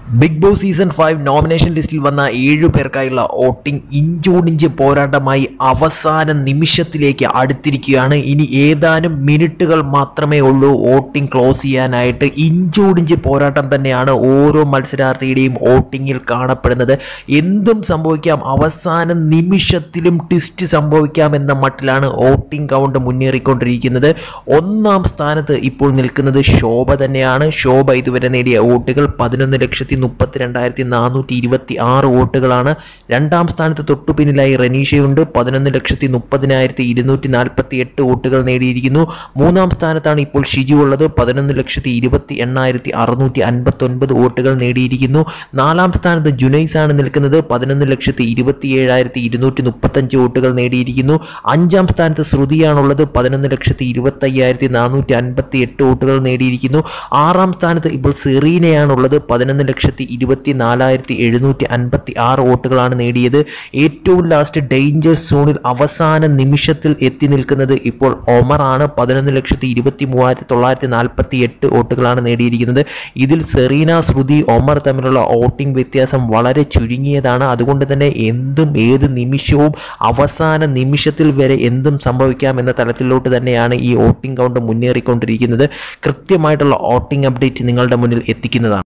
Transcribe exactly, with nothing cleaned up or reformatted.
Bigg Boss Season five nomination ലിസ്റ്റിൽ വന്ന ഏഴു പേർക്കായുള്ള വോട്ടിംഗ് ഇഞ്ചോടിഞ്ച് പോരാട്ടമായി അവസാന നിമിഷത്തിലേക്ക് അടുത്തിരിക്കുകയാണ്. ഇനി ഏതാനും മിനിറ്റുകൾ മാത്രമേ ഉള്ളൂ വോട്ടിംഗ് ക്ലോസ് ചെയ്യാനായിട്ട്. ഇഞ്ചോടിഞ്ച് പോരാട്ടം തന്നെയാണ് ഓരോ മത്സരാർത്ഥിയുടെയും വോട്ടിങ്ങിൽ കാണപ്പെടുന്നത്. എന്തും സംഭവിക്കാം, അവസാന നിമിഷത്തിലും ട്വിസ്റ്റ് സംഭവിക്കാം എന്ന മട്ടിലാണ് വോട്ടിംഗ് കൗണ്ട് മുന്നേറിക്കൊണ്ടിരിക്കുന്നത്. ഒന്നാം സ്ഥാനത്ത് ഇപ്പോൾ നിൽക്കുന്നത് ശോഭ തന്നെയാണ്. ശോഭ ഇതുവരെ നേടിയ വോട്ടുകൾ പതിനൊന്ന് ലക്ഷത്തി മുപ്പത്തി രണ്ടായിരത്തി നാനൂറ്റി ഇരുപത്തി ആറ് വോട്ടുകളാണ്. രണ്ടാം സ്ഥാനത്ത് തൊട്ടു പിന്നിലായി റനീഷയുണ്ട്. പതിനൊന്ന് ലക്ഷത്തി മുപ്പതിനായിരത്തി ഇരുന്നൂറ്റി നാൽപ്പത്തി എട്ട് വോട്ടുകൾ നേടിയിരിക്കുന്നു. മൂന്നാം സ്ഥാനത്താണ് ഇപ്പോൾ ഷിജു ഉള്ളത്. പതിനൊന്ന് ലക്ഷത്തി ഇരുപത്തി എണ്ണായിരത്തി അറുന്നൂറ്റി അൻപത്തി ഒൻപത് വോട്ടുകൾ നേടിയിരിക്കുന്നു. നാലാം സ്ഥാനത്ത് ജുനൈസ് ആണ് നിൽക്കുന്നത്. പതിനൊന്ന് ലക്ഷത്തി ഇരുപത്തി ഏഴായിരത്തി ഇരുന്നൂറ്റി മുപ്പത്തഞ്ച് വോട്ടുകൾ നേടിയിരിക്കുന്നു. അഞ്ചാം സ്ഥാനത്ത് ശ്രുതിയാണുള്ളത്. പതിനൊന്ന് ലക്ഷത്തി ഇരുപത്തി അയ്യായിരത്തി നാനൂറ്റി അൻപത്തി എട്ട് വോട്ടുകൾ നേടിയിരിക്കുന്നു. ആറാം സ്ഥാനത്ത് ഇപ്പോൾ സെറീനയാണുള്ളത്. പതിനൊന്ന് ലക്ഷത്തി ഇരുപത്തി നാലായിരത്തി എഴുന്നൂറ്റി അൻപത്തി ആറ് വോട്ടുകളാണ് നേടിയത്. ഏറ്റവും ലാസ്റ്റ് ഡേഞ്ചർ സോണിൽ അവസാന നിമിഷത്തിൽ എത്തി നിൽക്കുന്നത് ഇപ്പോൾ ഒമറാണ്. പതിനൊന്ന് ലക്ഷത്തി ഇരുപത്തി മൂവായിരത്തി തൊള്ളായിരത്തി നാൽപ്പത്തി എട്ട് വോട്ടുകളാണ് നേടിയിരിക്കുന്നത്. ഇതിൽ സെറീന, ശ്രുതി, ഒമർ തമ്മിലുള്ള വോട്ടിംഗ് വ്യത്യാസം വളരെ ചുരുങ്ങിയതാണ്. അതുകൊണ്ട് തന്നെ എന്തും ഏത് നിമിഷവും അവസാന നിമിഷത്തിൽ വരെ എന്തും സംഭവിക്കാം എന്ന തലത്തിലോട്ട് തന്നെയാണ് ഈ വോട്ടിംഗ് കൗണ്ട് മുന്നേറിക്കൊണ്ടിരിക്കുന്നത്. കൃത്യമായിട്ടുള്ള വോട്ടിംഗ് അപ്ഡേറ്റ് നിങ്ങളുടെ മുന്നിൽ എത്തിക്കുന്നതാണ്.